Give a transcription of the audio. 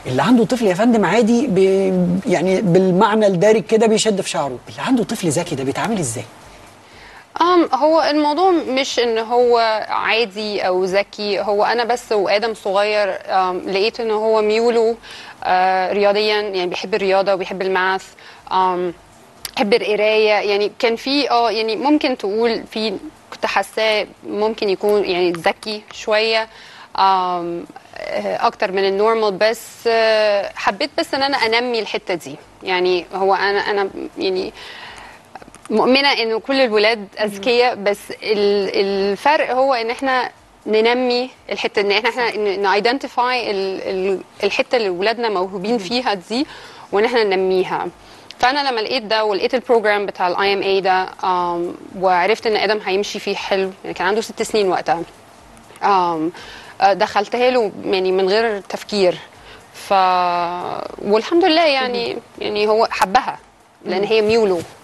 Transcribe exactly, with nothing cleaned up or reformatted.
اللي عنده طفل يا فندم عادي بي يعني بالمعنى الدارج كده بيشد في شعره، اللي عنده طفل ذكي ده بيتعامل ازاي؟ أم هو الموضوع مش ان هو عادي او ذكي، هو انا بس وادم صغير أم لقيت ان هو ميوله آه رياضيا، يعني بيحب الرياضه وبيحب الماث، أم بيحب القرايه. يعني كان في اه يعني ممكن تقول في، كنت حاساه ممكن يكون يعني ذكي شويه أم اكتر من النورمال، بس آه، حبيت بس ان انا انمي الحته دي. يعني هو انا انا يعني مؤمنة انه كل الولاد اذكياء، بس الفرق هو ان احنا ننمي الحته، ان احنا احنا نايدنتيفاي الحته اللي ولادنا موهوبين فيها دي، وان احنا ننميها. فانا لما لقيت ده ولقيت البروجرام بتاع الاي ام اي ده، وعرفت ان ادم هيمشي فيه حلو، يعني كان عنده ست سنين وقتها، دخلتها له يعني من غير تفكير. ف والحمد لله يعني يعني هو حبها لان هي ميوله.